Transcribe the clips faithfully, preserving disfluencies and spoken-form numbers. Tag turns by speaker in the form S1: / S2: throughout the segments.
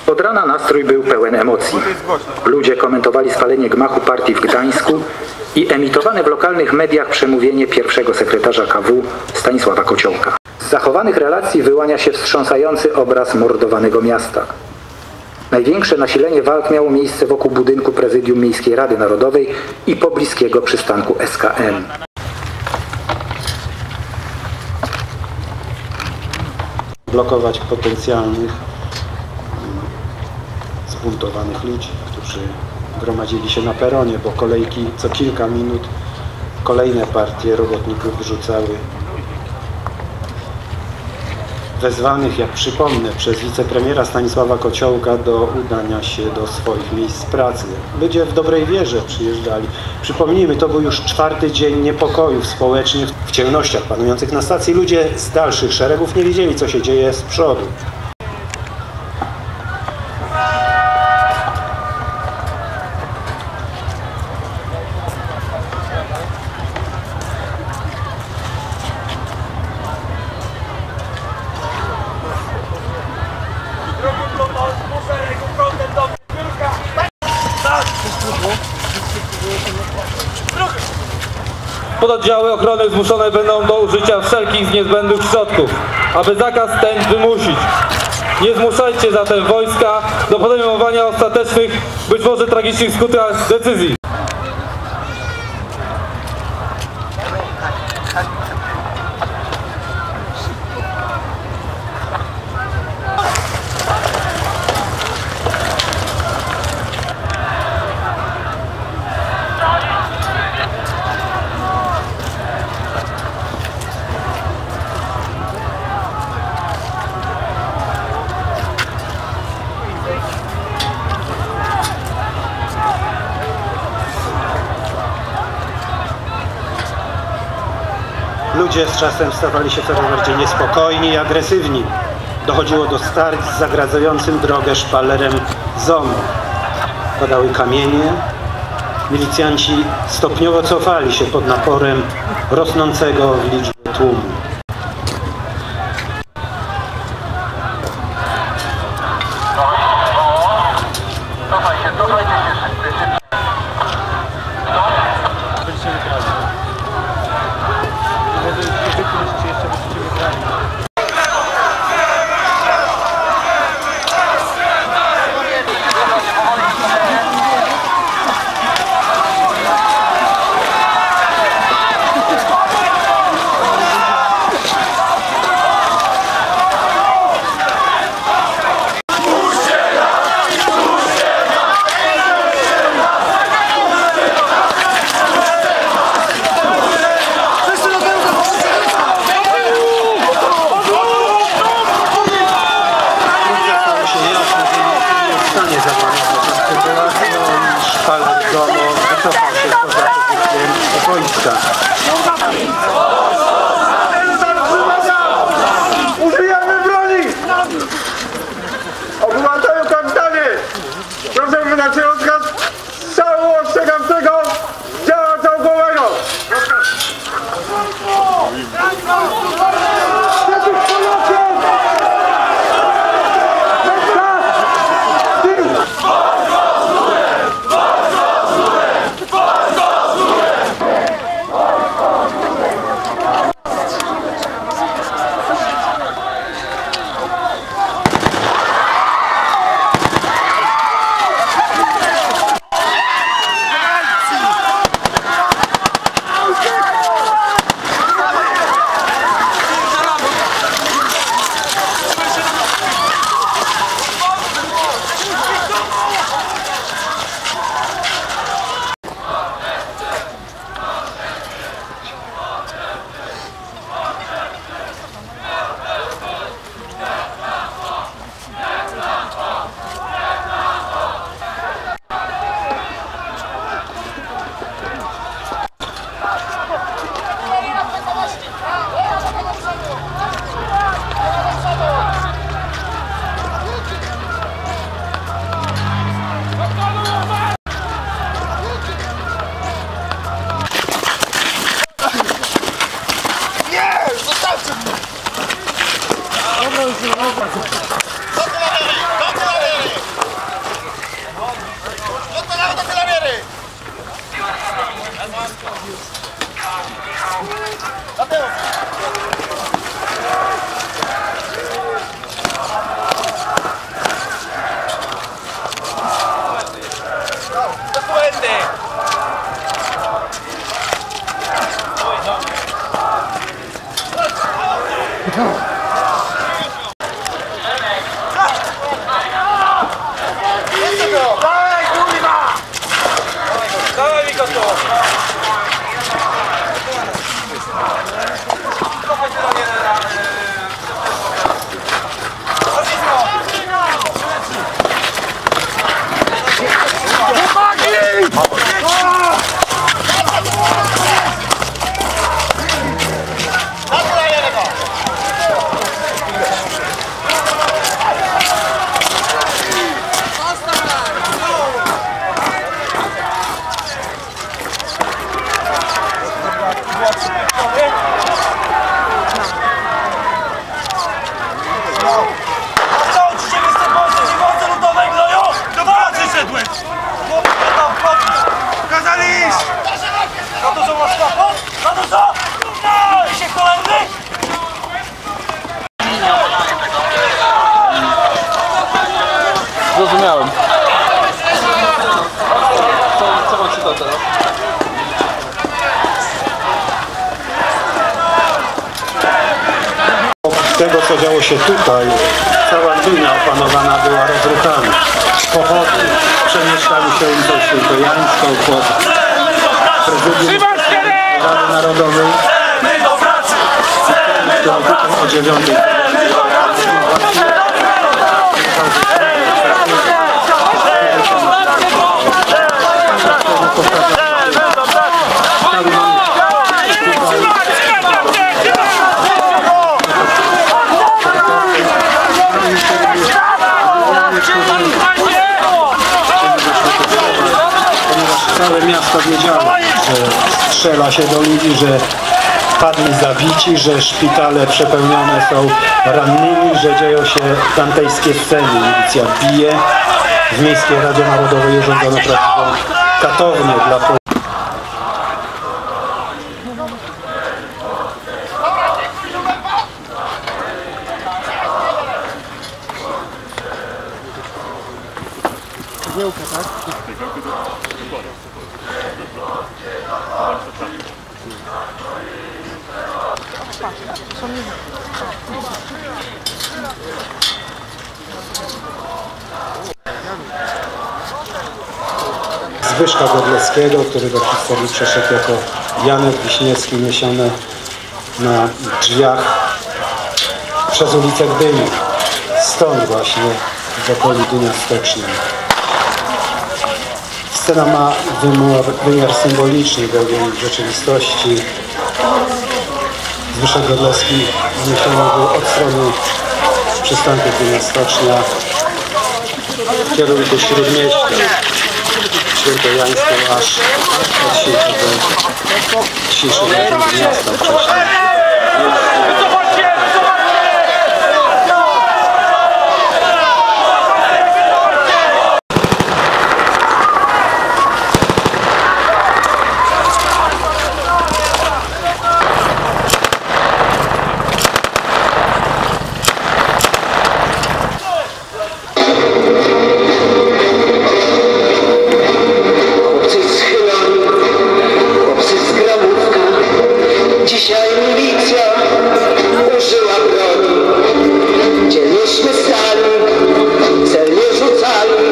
S1: Od rana nastrój był pełen emocji. Ludzie komentowali spalenie gmachu partii w Gdańsku i emitowane w lokalnych mediach przemówienie pierwszego sekretarza K W Stanisława Kociołka. Z zachowanych relacji wyłania się wstrząsający obraz mordowanego miasta. Największe nasilenie walk miało miejsce wokół budynku Prezydium Miejskiej Rady Narodowej i pobliskiego przystanku S K M.
S2: Blokować potencjalnych zbuntowanych ludzi, którzy gromadzili się na peronie, bo kolejki co kilka minut kolejne partie robotników wyrzucały wezwanych, jak przypomnę, przez wicepremiera Stanisława Kociołka do udania się do swoich miejsc pracy. Ludzie w dobrej wierze przyjeżdżali. Przypomnijmy, to był już czwarty dzień niepokojów społecznych. W ciemnościach panujących na stacji ludzie z dalszych szeregów nie wiedzieli, co się dzieje z przodu.
S3: Pododdziały ochrony zmuszone będą do użycia wszelkich niezbędnych środków, aby zakaz ten wymusić. Nie zmuszajcie zatem wojska do podejmowania ostatecznych, być może tragicznych skutkach decyzji.
S2: Ludzie z czasem stawali się coraz bardziej niespokojni i agresywni. Dochodziło do starć z zagradzającym drogę szpalerem ZOMO. Padały kamienie. Milicjanci stopniowo cofali się pod naporem rosnącego w liczbie tłumu.
S4: Cofaj się, cofajcie się szybciej.
S2: Szpaler ZOMO wycofał się poza pozycję wojska.
S5: Użyjemy broni! Obywatelu kapitanie! Proszę wydać rozkaz strzału ostrzegawczego działa całkowego!
S3: Dawaj mi to!
S6: Zrozumiałem.
S3: Co, co mam ci to teraz?
S2: Tego, co działo się tutaj, cała Gdynia opanowana była rozruchami. Pochodni przemieszczali się ulicą Świętojańską pod prezydium Rady Narodowej, którą tutaj o dziewiątej całe miasto wiedziało, że strzela się do ludzi, że padli zabici, że szpitale przepełnione są rannymi, że dzieją się dantejskie sceny. Milicja bije. W Miejskiej Radzie Narodowej urządzono prawdziwą katownię dla Polaków. Zbyszka Godlewskiego, który do historii przeszedł jako Janek Wiśniewski niesiony na drzwiach przez ulicę Gdyni. Stąd właśnie z okoli Gdynia Stocznej. Scena ma wymiar, wymiar symboliczny w rzeczywistości. Zbyszek Godlewski niesiony był od strony przystanku Gdynia Stocznia w kierunku Śródmieścia. Świętojańską aż od sieci do dzisiejszego miasta wcześniej.
S7: Dzisiaj milicja użyła broni, dzielniśmy stali, celnie rzucali.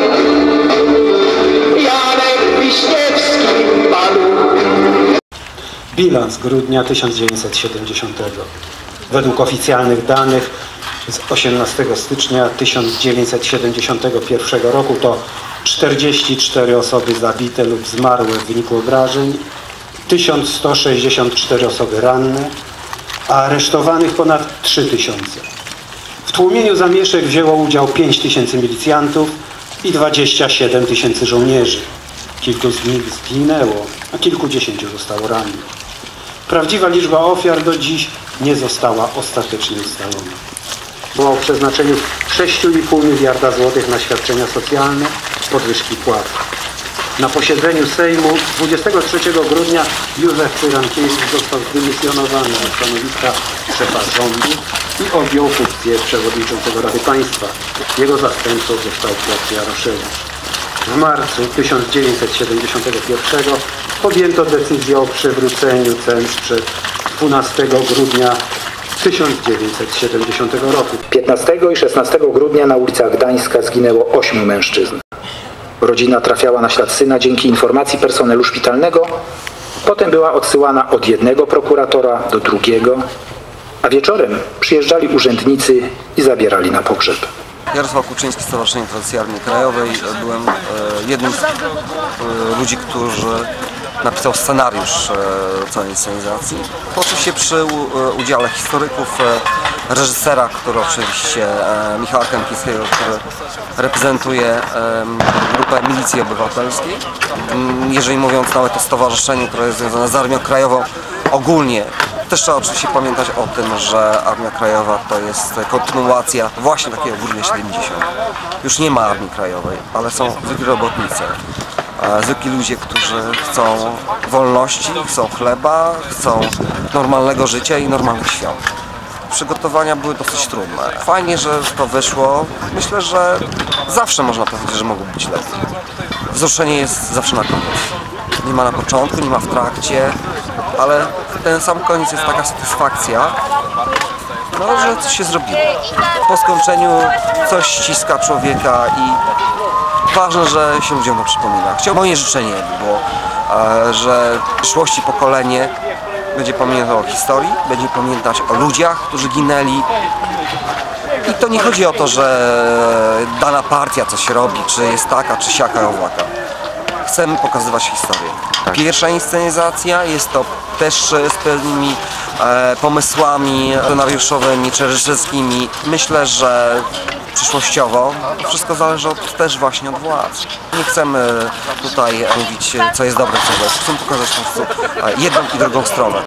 S7: Janek Wiśniewski padł.
S2: Bilans grudnia tysiąc dziewięćset siedemdziesiątego. Według oficjalnych danych z osiemnastego stycznia tysiąc dziewięćset siedemdziesiątego pierwszego roku to czterdzieści cztery osoby zabite lub zmarłe w wyniku obrażeń, tysiąc sto sześćdziesiąt cztery osoby ranne, a aresztowanych ponad trzy tysiące. W tłumieniu zamieszek wzięło udział pięć tysięcy milicjantów i dwadzieścia siedem tysięcy żołnierzy. Kilku z nich zginęło, a kilkudziesięciu zostało rannych. Prawdziwa liczba ofiar do dziś nie została ostatecznie ustalona. Była o przeznaczeniu sześć i pół miliarda złotych na świadczenia socjalne, podwyżki płac. Na posiedzeniu Sejmu dwudziestego trzeciego grudnia Józef Cyrankiewicz został zdymisjonowany na stanowiska szefa rządu i objął funkcję przewodniczącego Rady Państwa. Jego zastępcą został Piotr Jaroszewicz. W marcu tysiąc dziewięćset siedemdziesiątego pierwszego podjęto decyzję o przywróceniu cen sprzed dwunastego grudnia tysiąc dziewięćset siedemdziesiątego roku.
S1: piętnastego i szesnastego grudnia na ulicach Gdańska zginęło ośmiu mężczyzn. Rodzina trafiała na ślad syna dzięki informacji personelu szpitalnego, potem była odsyłana od jednego prokuratora do drugiego, a wieczorem przyjeżdżali urzędnicy i zabierali na pogrzeb.
S8: Jarosław Kuczyński, Stowarzyszenie Tradycji Armii Krajowej. Byłem e, jednym z e, ludzi, którzy napisał scenariusz e, całej inscenizacji. Oczywiście przy u, e, udziale historyków, e, reżysera, który oczywiście e, Michała Kępińskiego, który reprezentuje e, grupę Milicji Obywatelskiej. Jeżeli mówiąc nawet o stowarzyszeniu, które jest związane z Armią Krajową ogólnie, też trzeba oczywiście pamiętać o tym, że Armia Krajowa to jest kontynuacja właśnie takiego Grudnia siedemdziesiątego. Już nie ma Armii Krajowej, ale są zwykli robotnicy, zwykli ludzie, którzy chcą wolności, chcą chleba, chcą normalnego życia i normalnych świąt. Przygotowania były dosyć trudne. Fajnie, że to wyszło. Myślę, że zawsze można powiedzieć, że mogło być lepiej. Wzruszenie jest zawsze na koniec. Nie ma na początku, nie ma w trakcie, ale ten sam koniec jest taka satysfakcja, no, że coś się zrobiło. Po skończeniu coś ściska człowieka i ważne, że się ludziom to przypomina. Chciałbym, moje życzenie było, że w przyszłości pokolenie będzie pamiętać o historii, będzie pamiętać o ludziach, którzy ginęli. I to nie chodzi o to, że dana partia coś robi, czy jest taka, czy siaka, owaka. Chcemy pokazywać historię. Pierwsza inscenizacja jest to też z pewnymi e, pomysłami scenariuszowymi czy reżyserskimi. Myślę, że przyszłościowo wszystko zależy od, też właśnie od władz. Nie chcemy tutaj mówić, co jest dobre, co złe. Chcemy pokazać po prostu jedną i drugą stronę.